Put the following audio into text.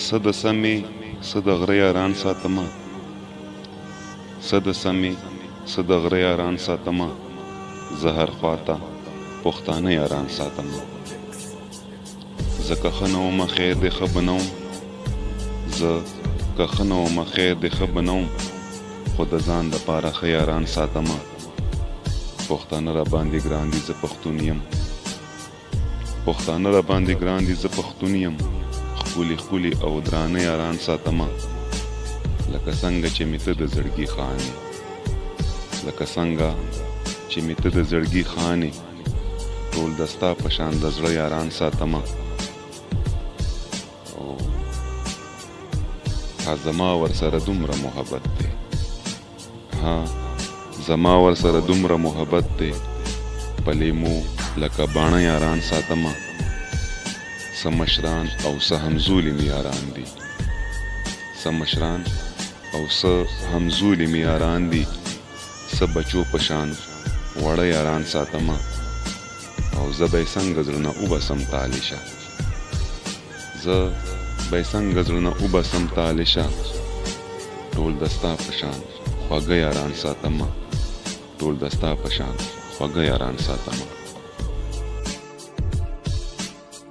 څه د سمې څه د غره یاران ساتمه څه د سمې څه د غره یاران ساتمه زه هر خواته پښتانه یاران ساتمه زه که ښه نه ومه خیر دې ښه به نه وم زه که ښه نه ومه خیر دې ښه به نه وم خو د ځان دپاره ښه یاران ساتمه پښتانه راباندې ګران دي زه پښتون یم پښتانه راباندې ګران دي زه پښتون یم ښکلي ښکلي او درانه یاران ساتمه لکه څنګه چې مې ته د زړګي خانې لکه څنګه چې مې ته د زړګي خانې ټول د ستا په شان د زړه یاران ساتمه ها زما ورسره دومره محبت دی ها زما ورسره دومره محبت دی په لیمو لکه باڼه یاران ساتمه څه مشران او څه همزولي مې یاران دي څه مشران او څه همزولي مې یاران دي څه بچو په شان وړه یاران ساتمه او زه به یې څنګه زړه نه وبسم تالیشه زه به یې څنګه زړه نه وبسم تالیشه ټول د ستا په شان خوږه یاران ساتمه ټول د ستا په شان خوږه یاران ساتمه